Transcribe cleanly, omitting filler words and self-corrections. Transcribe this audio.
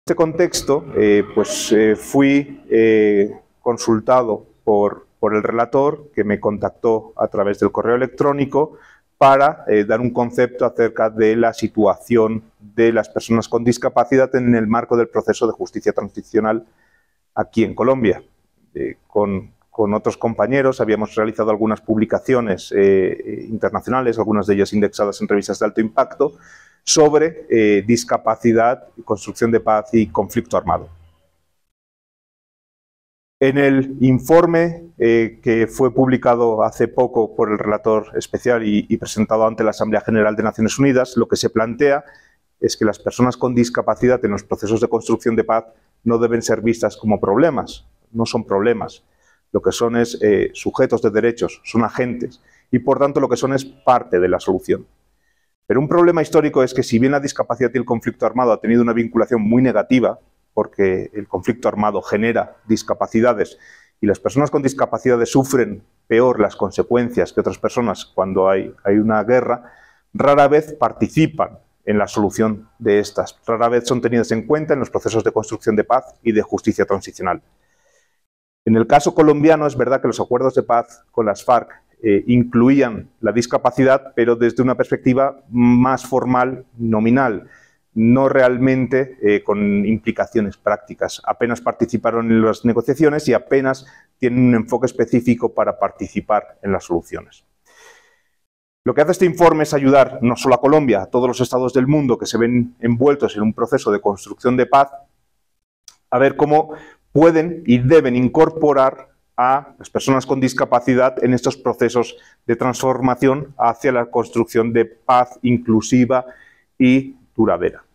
este contexto, fui consultado por el relator, que me contactó a través del correo electrónico para dar un concepto acerca de la situación de las personas con discapacidad en el marco del proceso de justicia transicional aquí en Colombia. Con otros compañeros habíamos realizado algunas publicaciones internacionales, algunas de ellas indexadas en revistas de alto impacto, sobre discapacidad, construcción de paz y conflicto armado. En el informe que fue publicado hace poco por el relator especial y presentado ante la Asamblea General de Naciones Unidas, lo que se plantea es que las personas con discapacidad en los procesos de construcción de paz no deben ser vistas como problemas, no son problemas. Lo que son es sujetos de derechos, son agentes y por tanto lo que son es parte de la solución. Pero un problema histórico es que si bien la discapacidad y el conflicto armado ha tenido una vinculación muy negativa, porque el conflicto armado genera discapacidades y las personas con discapacidades sufren peor las consecuencias que otras personas cuando hay una guerra, rara vez participan en la solución de estas, rara vez son tenidas en cuenta en los procesos de construcción de paz y de justicia transicional. En el caso colombiano es verdad que los acuerdos de paz con las FARC incluían la discapacidad, pero desde una perspectiva más formal, nominal, no realmente con implicaciones prácticas. Apenas participaron en las negociaciones y apenas tienen un enfoque específico para participar en las soluciones. Lo que hace este informe es ayudar no solo a Colombia, a todos los estados del mundo que se ven envueltos en un proceso de construcción de paz, a ver cómo pueden y deben incorporar a las personas con discapacidad en estos procesos de transformación hacia la construcción de paz inclusiva y duradera.